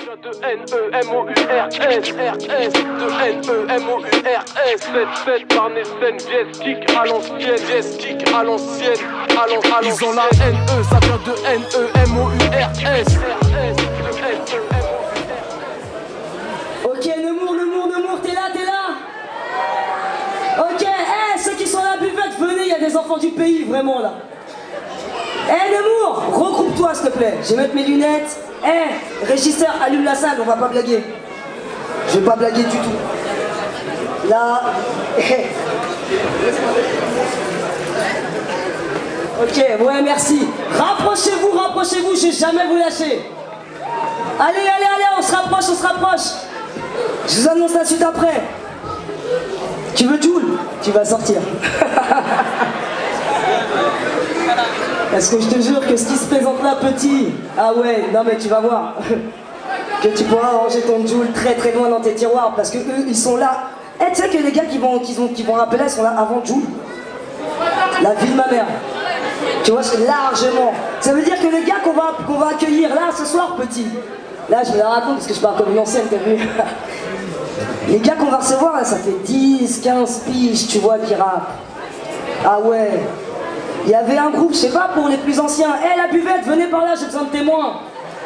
vient de N-E-M-O-U-R-S, R-S, de N-E-M-O-U-R-S. 7-7 par Nessen, Viestic à l'ancienne, Viestic à l'ancienne, Ils ont la N-E, ça vient de N-E-M-O-U-R-S, R-S, de N-E-M-O-U-R-S. Ok, Nemours, t'es là? Ok, ceux qui sont à la buvette, venez, il y a des enfants du pays, vraiment là. Nemours, regroupe-toi s'il te plaît, je vais mettre mes lunettes. Régisseur, allume la salle, on va pas blaguer. Je vais pas blaguer du tout. Là, ok, ouais, merci. Rapprochez-vous, je vais jamais vous lâcher. Allez, on se rapproche. Je vous annonce la suite après. Tu veux Joule? Tu vas sortir. Est-ce que je te jure que ce qui se présente là, petit, ah ouais, non mais tu vas voir, que tu pourras ranger ton Joule très très loin dans tes tiroirs, parce que eux, ils sont là. Tu sais que les gars qui vont rappeler là, ils sont là avant Joule. La vie de ma mère. Tu vois, c'est largement. Ça veut dire que les gars qu'on va accueillir là ce soir, petit. Là, je me la raconte parce que je parle comme une ancienne, t'as vu. Les gars qu'on va recevoir là, ça fait 10, 15 piges, tu vois, qui rappent. Ah ouais. Il y avait un groupe, je sais pas, pour les plus anciens. La buvette, venez par là, j'ai besoin de témoins.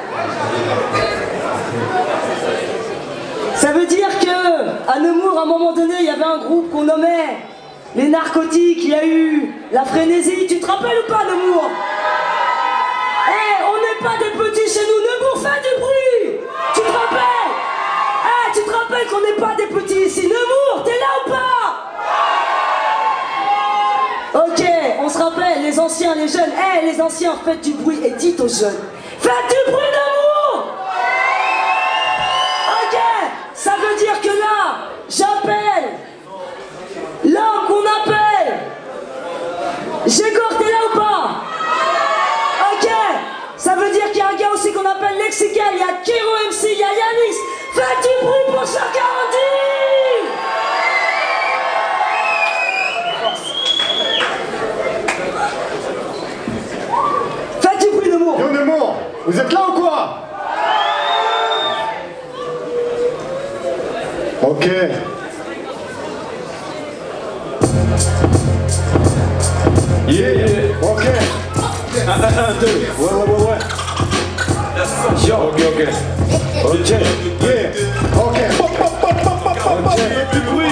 Ça veut dire que à Nemours, à un moment donné, il y avait un groupe qu'on nommait les narcotiques. Il y a eu la frénésie. Tu te rappelles ou pas, Nemours? On n'est pas des petits chez nous. Nemours, fais du bruit. Tu te rappelles? Tu te rappelles qu'on n'est pas des petits ici? Nemours, t'es là ou pas? Ok, on se rappelle, les anciens, les jeunes. Les anciens, faites du bruit et dites aux jeunes. Faites du bruit d'amour! Ok, ça veut dire que là, j'appelle l'homme qu'on appelle. Gégor, t'es là ou pas? Ok, ça veut dire qu'il y a un gars aussi qu'on appelle Lexical, il y a Kero MC, il y a Yanis. Faites du bruit pour Chakarandi! Yo Nemours, vous êtes là ou quoi? Ok. Yeah. Ok. 1, 2. Ouais. Yo. Ok. Yeah. Ok. Du bruit.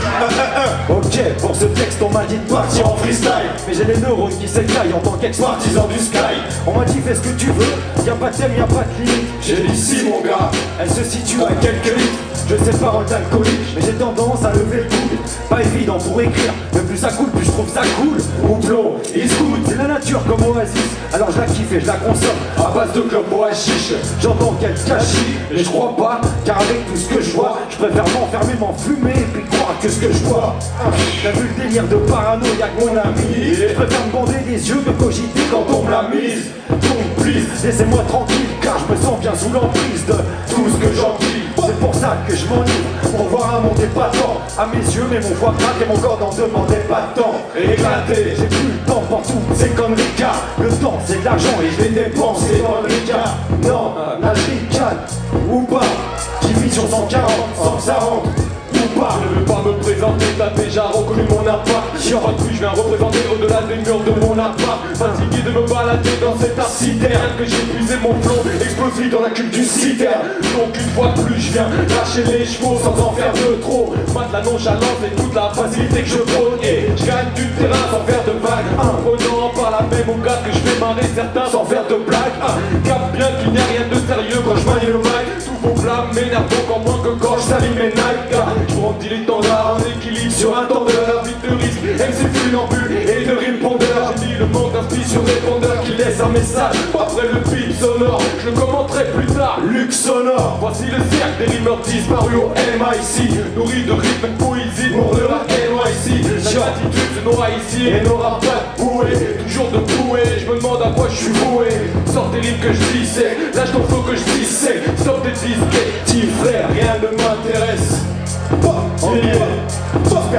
Ok, pour ce texte on m'a dit de partir en freestyle. Mais j'ai les neurones qui s'écaillent en tant qu'ex-partisan du sky. On m'a dit fais ce que tu veux, y'a pas de thème, y'a pas de limite. J'ai dit si mon gars, elle se situe à quelques litres. Je sais parole d'alcoolique, mais j'ai tendance à lever le coude. Pas évident pour écrire, mais plus ça coule, plus je trouve ça cool. Houblon, is good, c'est la nature comme Oasis. Alors je la kiffe et je la consomme à base de club au hashish. J'entends qu'elle cachit, mais je crois pas. Car avec tout ce que je vois, je préfère m'enfermer, m'enfumer et puis croire que ce que je vois. T'as vu le délire de parano, y'a que mon ami. Je préfère me bander les yeux que cogiter quand on me l'a mise. Donc please, laissez-moi tranquille, car je me sens bien sous l'emprise de tout ce que j'en dis. C'est pour ça que je m'enivre, pour voir un monde épatant. À mes yeux, mais mon foie craque et mon corps n'en demandait pas tant. Éclaté, j'ai plus le temps pour toutes ces conneries car le temps c'est de l'argent et je l'ai dépensé dans le cas. Non, la ricane ou pas, qui vit sur 140 sans que ça rentre. Je ne veux pas me présenter, t'as déjà reconnu mon appart. Sur un coup je viens représenter au-delà des murs de mon appart. Fatigué de me balader dans cette art citerne, que j'ai puisé mon plomb, explosif dans la cuve du citerne. Donc une fois de plus je viens lâcher les chevaux sans en faire de trop. Mat la nonchalance et toute la facilité que je prône. Et je gagne du terrain sans faire de vagues, imprenant par la même au gars que je fais marrer certains sans faire de blagues. Capte bien qu'il n'y a rien de sérieux quand je manie le mic. Tous vos blâmes m'énervent encore moins que quand je salis mes Nike. Je prends dilettantard en équilibre sur un tendeur, vite de risque, MC funambule et de répondeur. J'ai mis le manque d'inspi sur répondeur qui laisse un message après le bip sonore. Je le commenterai plus tard, Luxe sonore. Voici le cercle des rimeurs disparus au MIC, nourri de rythme et de poésie pour le rap NYC. L'attitude se noie ici et n'aura pas de bouée. Toujours de bouée, je me demande à quoi je suis voué. Sors tes rimes que je dissèque, lâche ton flow que je dissèque. Stop tes disquettes, petit frère, rien ne m'intéresse. J'espère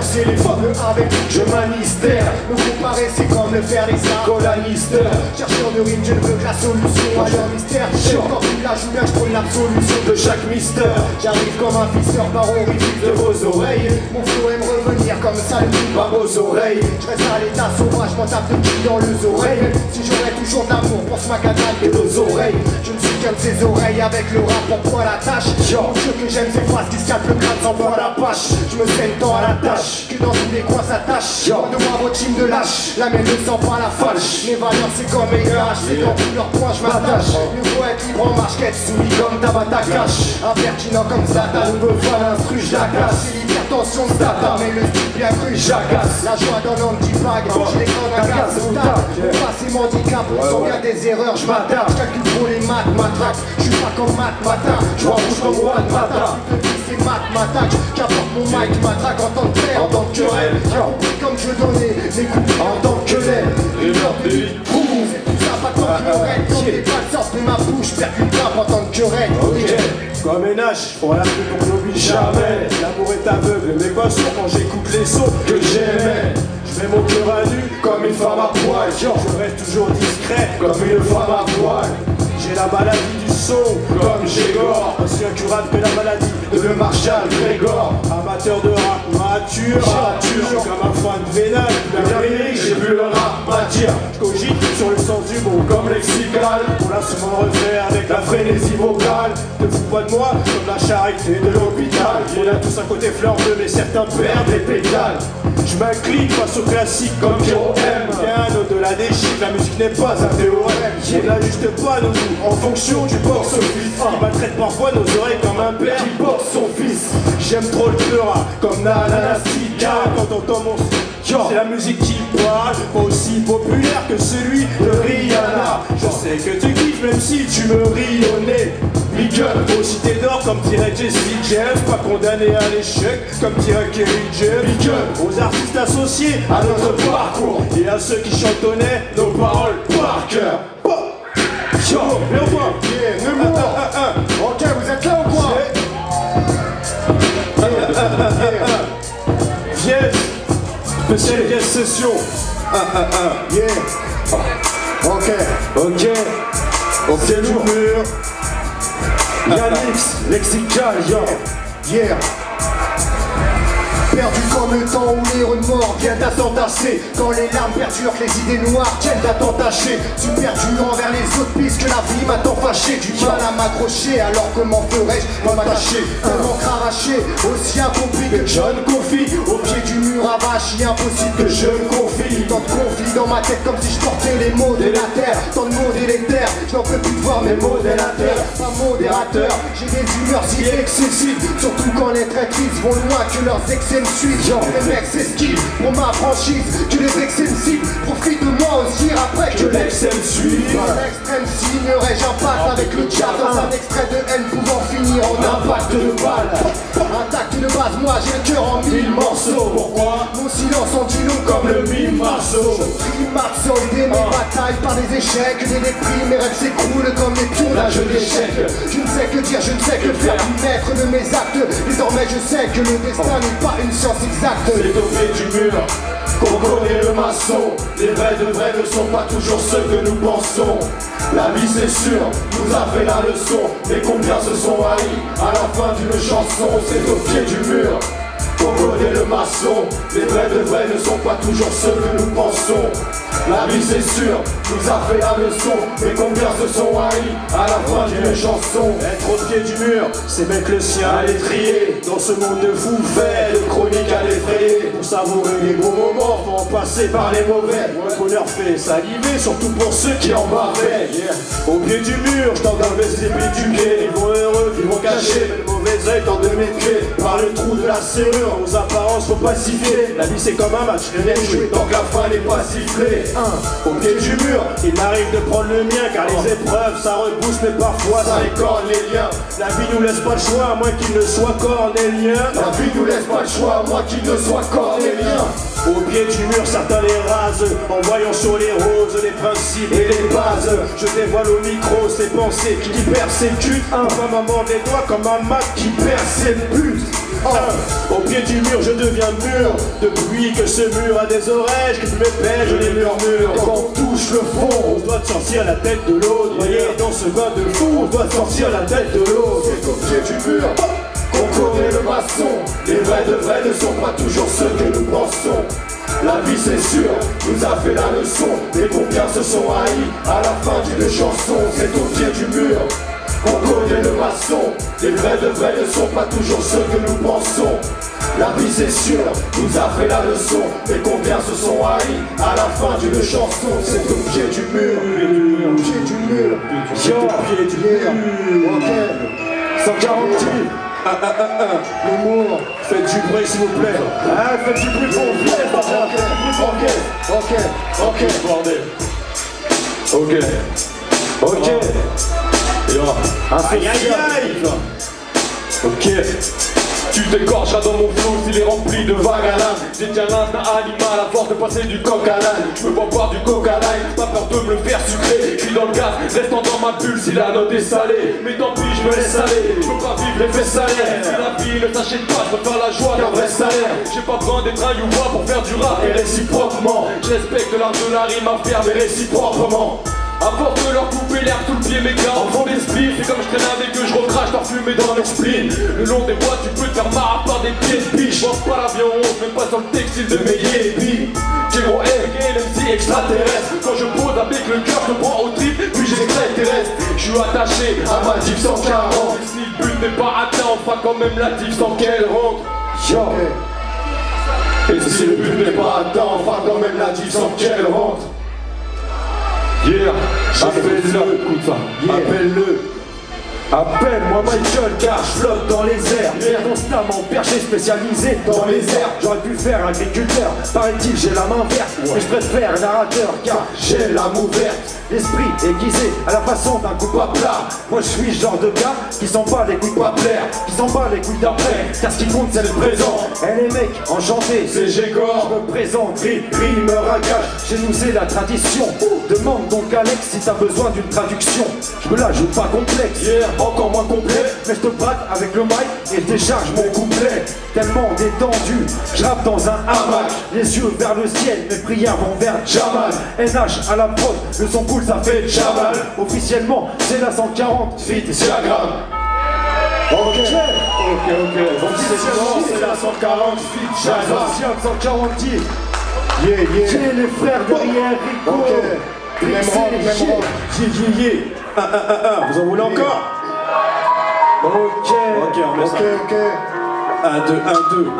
inverser les formes avec je manistère. Me comparer c'est comme le faire les colonistes. Chercheur de rime, je ne veux que la solution à leur mystère. Quand tu la joues bien, je prends l'absolution de chaque mystère. J'arrive comme un fisteur par orifice de vos oreilles. Mon flow aime revenir comme ça le coup par vos oreilles. Je reste à l'état sauvage, je m'en tape de qui dans les oreilles. Même si j'aurais toujours d'amour pour ce macadam et nos oreilles. Je ne suis qu'un de ces oreilles avec le rap en point la tâche. Mon jeu que j'aime c'est phrases qui se capent le crâne sans voir la pâche. Je me saigne tant à la tâche que dans tous les coins ça tâche. De moi votre team de lâche, la mienne ne sent pas la fâche. Mes valeurs c'est comme mes gages, c'est dans tous leurs points je m'attache. Mieux faut être libre en marche qu'être soumis comme Tabata Cash. Impertinent comme Zlatan, on veut faire l'instru, je la casse. C'est l'hypertension de Stata, mais le style bien cru, j'agace. La joie dans l'anti-bag, j'ai les grands agaces. Mon passé m'handicap, on sent bien des erreurs, je m'attaque. Je calcule pour les maths, matraque. Je suis pas comme Matt Matin, je vois rouge comme One Mata. C'est Matt Matraque, qu'apporte mon mic, matraque en tant que père, en tant que querelle. Comme je donnais les coups en tant que l'aile. Et l'heure de l'île, c'est tout ça, pas tant que l'oreille. Quand les balles sortent de ma bouche, percule grappe en tant que querelle. Comme ménage, pour la plus qu'on n'oublie jamais. L'amour est aveugle, mais pas sûr quand j'écoute les sons que j'aimais. Je mets mon cœur à nu comme une femme à poil. Je reste toujours discret comme une femme à poil. J'ai la maladie du son comme Gégor. Aussi incurable que la maladie de Marshall Grégor. Amateur de rap mature, comme un fan vénal. D'Amérique, j'ai vu le rap m'attire. Je cogite sur le sens du mot comme lexical. On a souvent refait avec la frénésie vocale. Ne fous pas de moi comme la charité de l'hôpital. On a tous un côté fleur bleue mais certains perdent des pétales. Je m'incline face au classique comme J.O.M. Bien au-delà des chiffres, la musique n'est pas un théorème. On n'ajuste pas nos goûts en fonction du box-office. Qui maltraite parfois nos oreilles comme un père qui boxe son fils. J'aime trop le pleura comme Nana Stika. Quand t'entends mon c'est la musique qui parle, pas aussi populaire que celui de Rihanna. Je sais que tu kiffes même si tu me ris au nez. Big up aux cités d'or comme dirait Jesse James. Pas condamné à l'échec comme dirait Kerry James. Big up aux artistes associés à notre parcours et à ceux qui chantonnaient nos paroles par cœur. Yo, viens au point. Ok, vous êtes là ou quoi? Viens. Spécial Yes Session. Yeah. Ok. C'est du mur. Yannick, lexical, yo. Yeah. Perdu comme le temps où les remords viennent à s'entasser. Quand les larmes perdurent, les idées noires tiennent à t'entacher. Tu perdu envers les autres puisque la vie m'a tant fâché. Du mal à m'accrocher, alors comment ferais-je pour m'attacher? Tellement cravaché, aussi incompris que John Coffey. Au pied du mur avachi, impossible que je me confie. Tant de conflits dans ma tête comme si je portais les mots de la terre. Tant de mots délétères, je n'en peux plus de voir mes modérateurs. Pas modérateur, j'ai des humeurs si excessives. Surtout quand les traîtrises vont loin que leurs excès me suivent. Genre les mecs s'esquivent pour ma franchise. Que les ex me ciblent, profite de moi aussi après que l'ex me suive. Dans l'extrême signerais-je un pacte avec le diable. Dans un extrait de haine pouvant finir en impact de balle. Intact de base, moi j'ai le cœur en 1000 morceaux. Pourquoi? Mon silence en dit long comme le mime marceau. Primates soldés, mes batailles par des échecs. Des déprimes, mes rêves s'écroulent comme les pions d'un jeu d'échecs. Je ne sais que dire, je ne sais que faire, maître de mes actes. Désormais je sais que le destin n'est pas une science exacte. C'est au pied du mur qu'on connaît le maçon. Les vrais de vrais ne sont pas toujours ceux que nous pensons. La vie c'est sûr, nous a fait la leçon. Mais combien se sont haïs à la fin d'une chanson? C'est au pied du mur qu'on connaît le maçon. Les vrais de vrais ne sont pas toujours ceux que nous pensons. La vie c'est sûr, nous a fait la leçon. Mais combien se sont haïs à la fin d'une chanson? Être au pied du mur, c'est mettre le sien à l'étrier. Dans ce monde de fous faits, de chroniques à l'effrayer. Pour savourer les beaux moments, faut en passer par les mauvais. Le bonheur fait saliver, surtout pour ceux qui en bavaient. Au pied du mur, je tente d'investir du pied. Ils vont heureux, ils vont cacher, mais le mauvais œil tente de mes pieds. Par le trou de la serrure, aux apparences faut pacifier. La vie c'est comme un match, rien n'est joué tant que la fin n'est pas sifflée. Au pied du mur, il m'arrive de prendre le mien. Car les épreuves ça repousse mais parfois ça écorne les liens. La vie nous laisse pas le choix à moins qu'il ne soit cornélien. La vie nous laisse pas le choix à moins qu'il ne soit cornélien. Au pied du mur, certains les rasent en voyant sur les roses les principes et les bases. Je dévoile au micro ces pensées qui persécutent. Enfin maman des doigts comme un mat qui persécute. Au pied du mur, je deviens mûr. Depuis que ce mur a des oreilles, que tu m'épelles, je les murmure. Quand on touche le fond, on doit sortir la tête de l'autre. Voyez, dans ce bain de fou, on doit sortir la tête de l'autre. C'est au pied du mur qu'on connaît le maçon. Les vrais de vrais ne sont pas toujours ceux que nous pensons. La vie c'est sûr, nous a fait la leçon. Et combien se sont haïs à la fin d'une chanson. C'est au pied du mur qu'on connaît le maçon. Les vrais de vrais ne sont pas toujours ceux que nous pensons. La vie c'est sûr, nous a fait la leçon. Et combien se sont haïs à la fin d'une chanson. C'est au pied du mur, au pied du mur, au pied du mur. Ok, 140 types. L'humour, faites du bruit s'il vous plaît. Ah, faites du bruit pour vous. Ok, bordel. Ok. Aïe aïe aïe. Ok. Tu t'écorcheras dans mon flot s'il est rempli de vagues à l'âme. J'ai déjà l'instinct animal à force de passer du coq à l'âne. Je me vois boire du coq à l'âne, pas peur de me le faire sucrer. Je suis dans le gaz, restant dans ma bulle si la note est salée. Mais tant pis, je me laisse aller, je peux pas vivre l'effet salaire. Si la vie ne t'achète pas, je préfère la joie qu'un vrai salaire. J'ai pas besoin d'être un youva pour faire du rap et réciproquement. Je respecte l'art de la rime à faire mais réciproquement. À force de leur couper l'air tout le pied mes gars en fond d'esprit. C'est comme je traîne avec eux, je recrache leur fumée dans leur spleen. Le long des bois tu peux te faire marre par des pieds de biche. Je pense pas l'avion 11, même pas sur le textile de mes yébis. J'ai gros R, LMC extraterrestre. Quand je pose avec le cœur, je prends au trip, puis j'extraterrestre. Je suis attaché à ma div 140. Si le but n'est pas atteint, on fera quand même la div sans qu'elle rentre. Yo. Et si le but n'est pas atteint, on fera quand même la div sans qu'elle rentre. Yeah, appelle-le, écoute ça, appelle-le. Appelle-moi Michael car je flotte dans les airs. Constamment perché spécialisé dans les airs. J'aurais pu faire agriculteur, paraît-il j'ai la main verte. Mais je préfère narrateur car j'ai l'âme ouverte. L'esprit aiguisé à la façon d'un coup à plat. Moi je suis le genre de gars qui s'en bat les couilles de pas plaire, qui s'en bat les couilles d'après. Car ce qui compte c'est le présent. Eh les mecs, enchanté, c'est Gégor. Je me présente, rime, ragage. Chez nous c'est la tradition. Demande donc Alex si t'as besoin d'une traduction. Je me la joue pas complexe, encore moins complet. Mais je te batte avec le mic et je décharge mon couplet. Tellement détendu, je rappe dans un hamac. Les yeux vers le ciel, mes prières vont vers Jamal. NH à la prod, le son cool ça fait Jamal. Officiellement c'est la 140 feat diagramme. Ok, officiellement c'est la 140 feat diagramme. 140 yeah. J'ai les frères derrière Rico. Même rock. Vous en voulez encore? Ok, on met ça. 1, 2, 1, 2.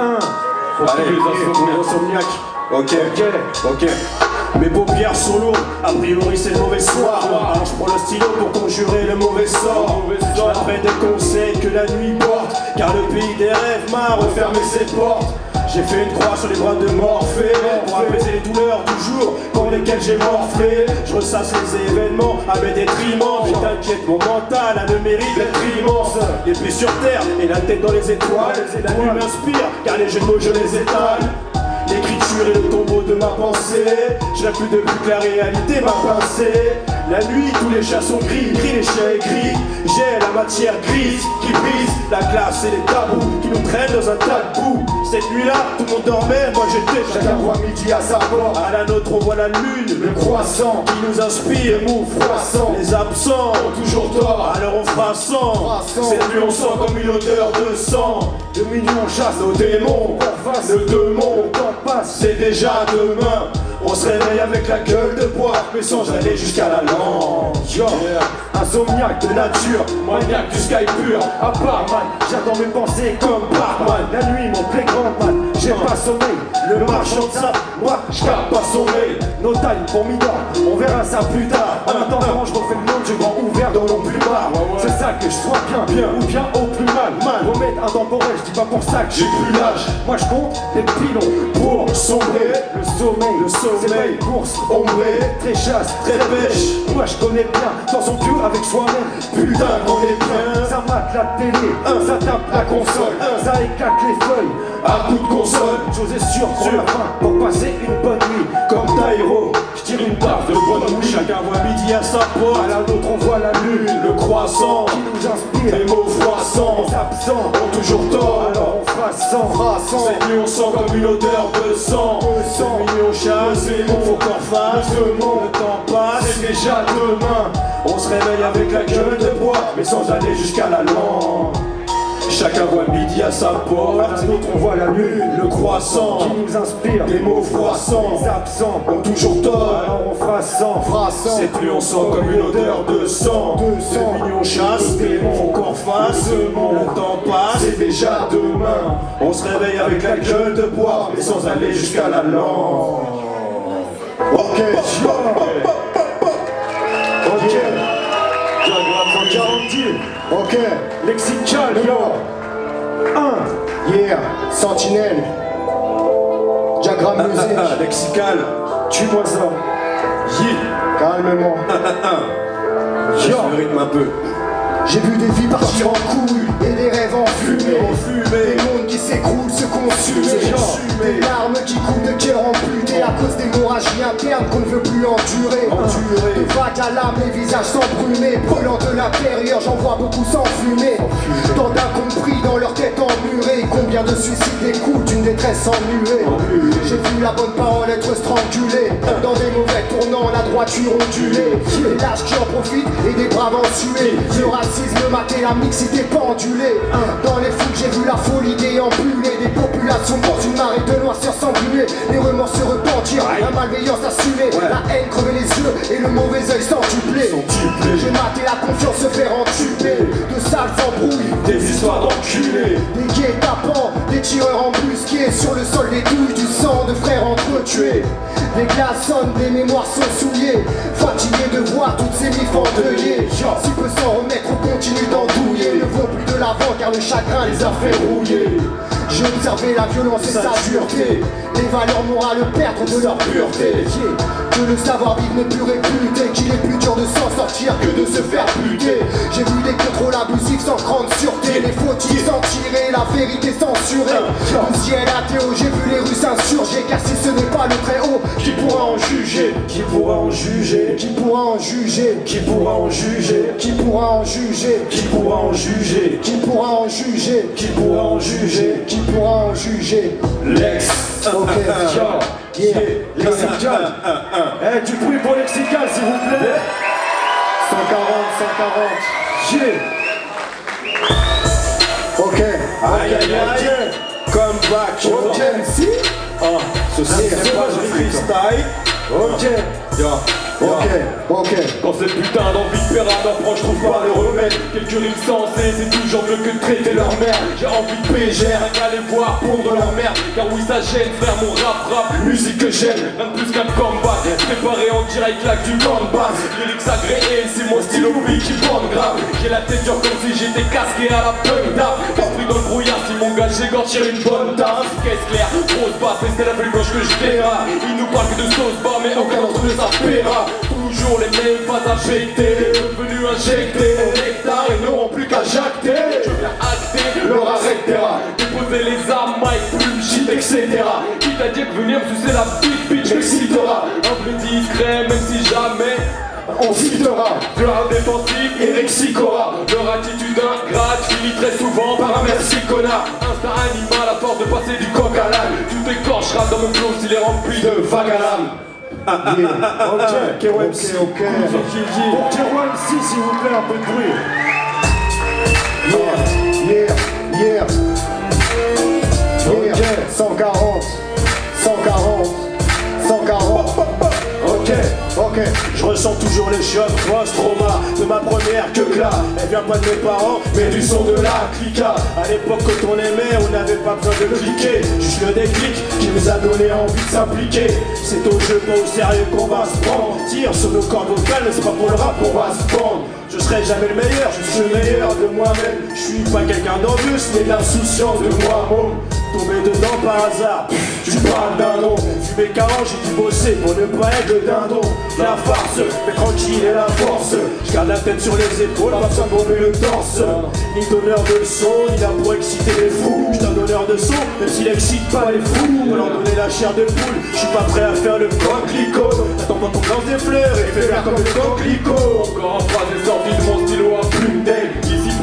Allez, insomniaque. Ok. Mes paupières sont lourdes, a priori c'est le mauvais soir. Alors je prends le stylo pour conjurer le mauvais sort. J'appelle des conseils que la nuit porte, car le pays des rêves m'a refermé ses portes. J'ai fait une croix sur les bras de Morphée pour apaiser les douleurs du jour pour lesquelles j'ai morflé. Je ressasse les événements à mes détriments. Mais t'inquiète, mon mental a le mérite d'être immense. Les pieds sur terre et la tête dans les étoiles. La nuit m'inspire car les jeux de mots je les étale. L'écriture est le tombeau de ma pensée. Je n'ai plus de but que la réalité m'a pincé. La nuit, tous les chats sont gris, les chiens écrits. J'ai la matière grise qui brise la glace et les tabous qui nous traînent dans un tas de boue. Cette nuit-là, tout le monde dormait, moi j'étais. Chacun voit midi à sa porte. À la nôtre, on voit la lune, le croissant qui nous inspire, les mots froissants. Les absents ont toujours tort, alors on fera sang. Cette nuit, on sent comme une odeur de sang. De minuit, on chasse nos démons. En face, le démon, le temps passe, c'est déjà demain. On se réveille avec la gueule de bois, mais sans aller jusqu'à la langue. Insomniaque de nature, maniaque du sky pur. À part man, j'attends mes pensées comme Batman. La nuit, mon playground man, j'ai pas sommeil. Le marchand de sable, moi, j'capte pas sommeil. No time pour Midor, on verra ça plus tard. En attendant, je refais le monde du grand ouvert dans mon plumard. C'est ça que je sois bien, ou bien au plus mal. Remettre intemporel, je dis pas pour ça que j'ai plus l'âge. Moi je compte les pilons pour sombrer. Le sommeil, c'est pas une course ombrée. Très chasse, très pêche. Moi je connais bien, dans son pieu avec soi-même. Putain qu'on est bien. Ça mate la télé, ça tape la console, ça éclate les feuilles à coup de console. Chose est sûre pour la fin, pour passer une bonne nuit. Comme Taïro, je tire une baffe de bonne nuit. Chacun voit midi à sa porte, à la nôtre on voit la lune. Le croissant qui nous inspire, les mots froissants. Les absents ont toujours tort, alors on fera frassant. 7 nuits on sent comme une odeur de sang. 7 nuits on chasse, et bon faut qu'on fasse. Le temps passe, c'est déjà demain. On se réveille avec la gueule de bois, mais sans aller jusqu'à la langue. Chacun voit le midi à sa porte, un autre on voit la lune, le croissant qui nous inspire, des mots froissants. Les absents ont toujours tort, alors on frassant. Cette nuit on sent comme une odeur de sang. Cette nuit on chasse, des mots faut qu'on fasse. Le temps passe, c'est déjà demain. On se réveille avec la gueule de bois, mais sans aller jusqu'à la langue. Ok, Ok, lexical, yo. 1, yeah, sentinelle, diagramme musique, Lexical, tue-moi ça. calmement. Yo, le rythme un peu. J'ai vu des vies partir en couille et des rêves en fumée. Des mondes qui s'écroulent, se consumer. Des larmes qui coulent de cœur amputé à cause d'hémorragies internes qu'on ne veut plus endurer. Des vagues à l'âme, les visages s'embrumés, brûlant de l'intérieur, j'en vois beaucoup s'enfumer. Tant d'incompris dans leur tête emmurée. Combien de suicides découlent d'une détresse emmuée. J'ai vu la bonne parole être strangulée dans des mauvais tournants, la droiture ondulée. Des lâches qui en profitent et des braves en suée. Le racisme maté, la mixité pendulée. Dans les foules j'ai vu la folie déambuler. Des populations dans une marée de noirceur s'engluer. Les remords se repentir, la malveillance assumée. La haine crever les yeux et le mauvais œil s'entupler. J'ai maté la confiance se faire entuber. De sales embrouilles, des histoires d'enculés. des guet-apens, des tireurs embusqués. Sur le sol des douilles, du sang de frères entretués. Des glaces sonnent, des mémoires sont souillées. Fatigués de voir toutes ces mifs endeuillées. Si peu s'en remettre, on continue d'andouiller. Ne vont plus de l'avant car le chagrin les a fait rouiller. J'ai observé la violence et sa dureté. Les valeurs morales perdre de leur pureté. Que le savoir-vivre n'est plus réputé, qu'il est plus dur de s'en sortir que de se faire buter. J'ai vu des contrôles abusifs sans grande sûreté. Les fautifs s'en tirer, la vérité censurée. Le ciel athéo, j'ai vu les rues s'insurger. Car si ce n'est pas le très haut, qui pourra en juger? Qui pourra en juger? Qui pourra en juger? Qui pourra en juger? Qui pourra en juger? Qui pourra en juger? Qui pourra en juger? Qui pourra en juger? Qui pourra en juger? Lex. Ok, Yeah. Lexical. Du bruit pour Lexical s'il vous plaît. 140. Yeah. Ok. Aïe aïe aïe. Come back. Ok, si. Ceci n'est pas du freestyle. Ok. Ok. Quand cette putain d'envie de faire un approche, je trouve pas le remède. Quelques rimes sensées, c'est toujours mieux que de traiter leur mère. J'ai envie de PGR, à les voir pondre leur merde. Car oui ça gêne, frère, mon rap, musique que j'aime. Rien de plus qu'un combat, préparé en direct là du camp de base. Lyrics agréés, c'est mon stylo qui bande grave. J'ai la tête dure comme si j'étais casqué à la punk d'art. Esprit dans le brouillard, si mon gars j'ai tire une bonne tasse. Caisse claire, grosse basse, et c'est la plus gauche que je verra. Ils nous parlent que de sauce bas, mais aucun d'entre eux ça paiera. Toujours les mêmes pas injectés, devenus injectés au nectar et n'auront plus qu'à jacter. Je viens acter leur arrêtera, déposer les armes, mic, plume, shit, etc. Qui t'a dit que venir me sucer la petite bitch m'excitera. Un peu discret, même si jamais on citera de la défensive, Eric Sicora. Leur attitude ingrate finit très souvent par un merci connard. Instinct animal à force de passer du coq à l'âne. Tout écorchera dans mon flow s'il est rempli de vagues à l'âme. Ok, KOMC. Pour KOMC s'il vous plaît, un peu de bruit. Yeah. 140. Ok. Je ressens toujours les chocs post-trauma de ma première que là. Elle vient pas de mes parents, mais du son de la clica. À l'époque quand on aimait, on n'avait pas besoin de cliquer. Juste le déclic qui nous a donné envie de s'impliquer. C'est au jeu, pas au sérieux qu'on va se prendre. Tire sur nos cordes vocales, mais c'est pas pour le rap qu'on va se prendre. Je serai jamais le meilleur, je suis le meilleur de moi-même. Je suis pas quelqu'un d'envieux, mais de l'insouciance de moi-même. Tombé dedans par hasard, tu parles d'un nom. Fumé 40, j'ai dû bosser pour ne pas être le dindon. La farce, mais tranquille et la force. Je garde la tête sur les épaules, pas besoin de bomber le torse. Ni donneur de son, ni là pour exciter les fous. Je suis un donneur de son, même s'il excite pas les fous. On leur donner la chair de poule, je suis pas prêt à faire le coquelicot. Attends pas qu'on lance des fleurs et fais faire comme le coquelicot. Encore en phrase est sorti de mon stylo à plume d'aile. Ici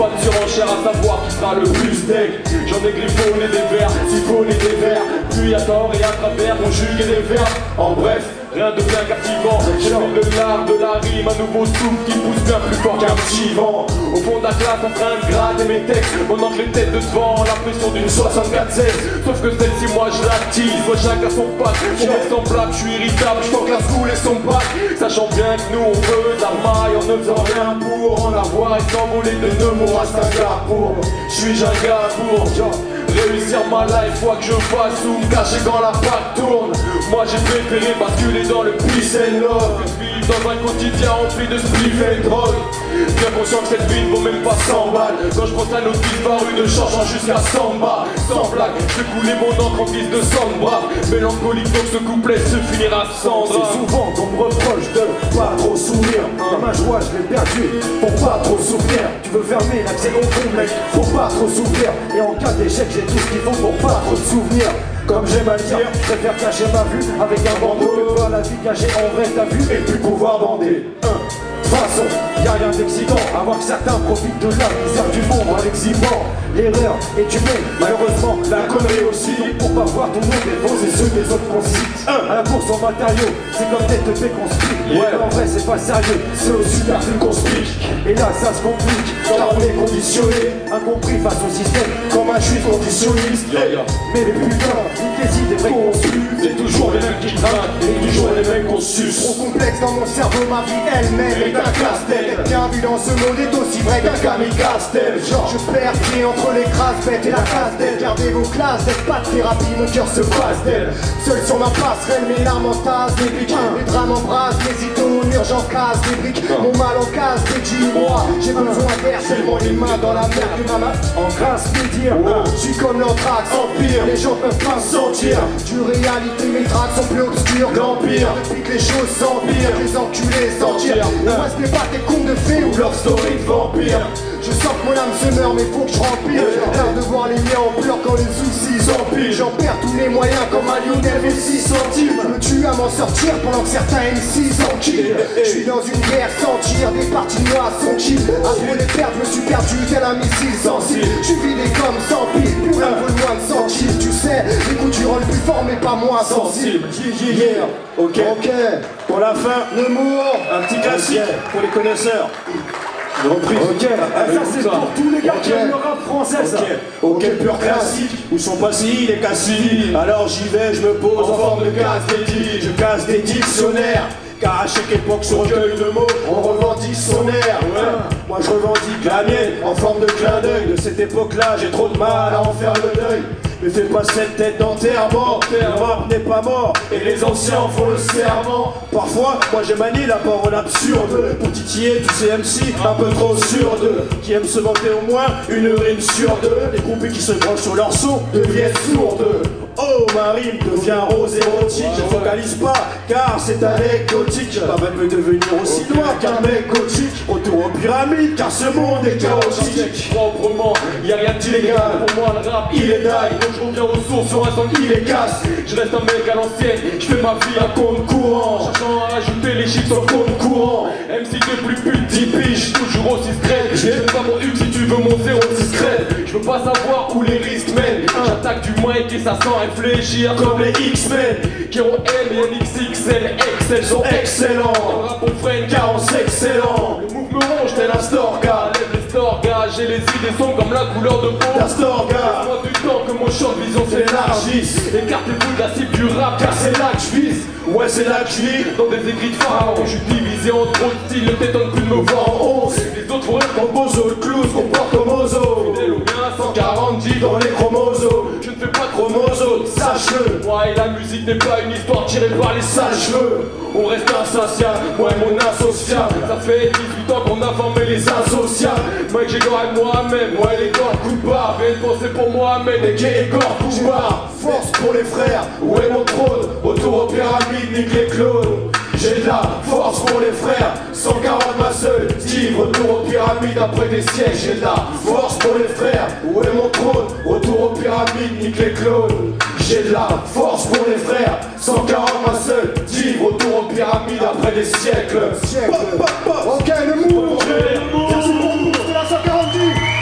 pas de surenchère à savoir qui sera le plus deck. J'en ai griffonné des vers, siphonné des vers, puis à tort et à travers conjugué des verbes. En bref, rien de bien captivant. J'ai fait de l'art, de la rime, un nouveau souffle qui pousse bien plus fort qu'un petit vent. Au fond de la classe en train de gratter mes textes, on entre les têtes de devant, la pression d'une 64-16. Sauf que celle-ci moi je l'attise, moi chacun son pack. Mon mec semblable, je suis irritable, je que la school et son bac. Sachant bien que nous on veut de la maille en ne faisant rien pour en avoir et s'envoler de deux mots à un gars pour. Suis-je un gars pour réussir ma life, fois que je fasse ou me cacher quand la patte tourne. Moi j'ai préféré basculer dans le peace and love, vivre dans un quotidien rempli de spliff et de drogue. Bien conscient que cette vie ne vaut même pas 100 balles. Quand je pense à nos disparus de changeant jusqu'à 100 bas. Sans blague, je vais couler mon encre en guise de sang de brave. Mélancolique donc ce couplet se finira sans drame. C'est souvent qu'on me reproche de pas trop sourire. Dans ma joie je l'ai perdu, faut pas trop souffrir. Tu veux fermer l'accès au fond mec, faut pas trop souffrir. Et en cas d'échec j'ai tout ce qu'il faut pour pas trop de souvenirs. Comme j'aime à le dire, je préfère cacher ma vue avec un bandeau que de voir la vie cachée en vrai ta vue et puis pouvoir bander. De toute façon, y'a rien d'excitant à voir que certains profitent de la misère du monde en l'exhibant. L'erreur est humaine, malheureusement la connerie aussi. Donc pour pas voir ton nom défoncer ceux des autres qu'on cite. À la course en matériaux, c'est comme tête de qu'on se pique. Ouais, en vrai c'est pas sérieux, c'est au superflu qu'on se pique. Et là ça se complique, car on est conditionné, incompris face au système, comme un juif conditionniste. Mais putain, niquez-y des vrais conçus. C'est toujours les mêmes qui trinquent, et toujours les mêmes qu'on suce. Trop complexe dans mon cerveau, ma vie elle-même est un casse-tête. Être bien vu dans ce monde est aussi vrai qu'un kamikaze-tel. Genre je perds pied entre les crasses-bêtes et la casse-tête. Gardez vos classes, d'être pas de thérapie, mon cœur se passe d'elle. Seul sur ma passerelle, mes larmes entassent des briques. Les drames embrassent, mes idons, urgence casse des briques. Mon mal en casse des dis-moi. J'ai besoin d'air, tellement les mains dans la merde que ma main En grâce mes dire, je suis comme l'anthrax, empire. Les gens peuvent pas me sentir. Du réalité, mes tracks sont plus obscurs que l'empire. Depuis que les choses s'empirent, les enculés sentir. Ne restez pas des contes de fées ou leur story de vampire. Je sens que mon âme se meurt mais faut que je rempire. L'art de voir les miens en pleurs quand les soucis s'empilent. J'en perds tous les moyens comme un Lionel Messi 6 centimes. Je me tue à m'en sortir pendant que certains MC s'enquillent. Je suis dans une guerre sans tir, des parties de moi sont chill. Après les pertes, je me suis perdu tel un missile sensible. Je suis vidé comme sans pile, plus rien vaut moins de 100 kills. Tu sais, les coups tu rôles plus fort mais pas moins sensible. yeah. Ok, pour la fin, Le mot, un petit classique pour les connaisseurs. Une reprise. Ok, ça c'est pour tous les gars qui aiment le rap français ça. Ok, pur classique. Où sont passés les Cassini? Alors j'y vais, je me pose en forme de casse des dits. Je casse des dictionnaires. Car à chaque époque sur recueil de mots, on revendique son air. Ouais. Moi je revendique la mienne en forme de clin d'œil. De cette époque-là, j'ai trop de mal à en faire le deuil. Mais fais pas cette tête d'enterrement, le rap n'est pas mort, et les anciens en font le serment. Parfois, moi j'ai manié la parole absurde, pour titiller tous ces MC un peu trop sûrs d'eux, qui aiment se vanter au moins une rime sur deux. Les groupés qui se branchent sur leur son deviennent sourdes. Oh, ma rime devient rose érotique, je focalise pas, car c'est anecdotique. Pas mal peut devenir aussi noir qu'un mec gothique. Retour aux pyramides, car ce monde est chaotique. Proprement, y'a rien d'illégal. Pour moi le rap il est die. Donc je reviens aux sources sur un son il est casse. Je reste un mec à l'ancienne, je fais ma vie à compte courant. Cherchant à ajouter les chiffres sur compte courant. MC de plus pute 10 piges, toujours aussi stress. Je pas mon Hugues si tu veux mon 06 crête. Je veux pas savoir où les risques mènent. J'attaque du mic et ça sent réfléchir comme les X-Men qui ont M et XXL, XL sont excellents. Dans le rap on freine car on s'excellent. Le mouvement ronge tel un Storga. Lève les Storgas, j'ai les idées sont comme la couleur de peau La Storga. Laisse-moi du temps que mon champ de vision s'élargisse. Écartez-vous de la cible du rap car c'est là que je vise. Ouais c'est là que je vis. Dans des écrits de pharaon, je suis divisé en trop de styles. Ne t'étonne plus de me voir en 11. Les autres font rire comme Bozo, le clown se comporte comme Ozo. Fidèle au mien, 140 dit dans les chromosomes. Je ne fais pas de chromosomes, sache-le. Moi et la musique n'est pas une histoire tirée par les sales cheveux. On reste insociable, moi et mon associable. Ça fait 18 ans qu'on a formé les insociables. Mec j'ai goré moi-même, moi et les corps coup de barre. Viens penser pour Mohamed et Gay et corps coup de barre. Force pour les frères, où est mon trône? Retour aux pyramides, nique les clones. J'ai de la force pour les frères, 140 ma seule Steve, retour aux pyramides après des siècles. J'ai de la force pour les frères, où est mon trône? Retour aux pyramides, nique les clones. J'ai de la force pour les frères, 140 ma seule Steve, retour aux pyramides après des siècles. Ok, le mot. Merci beaucoup, c'était la 140.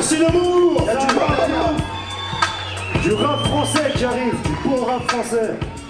Merci l'amour. Du rap français qui arrive, du bon rap français.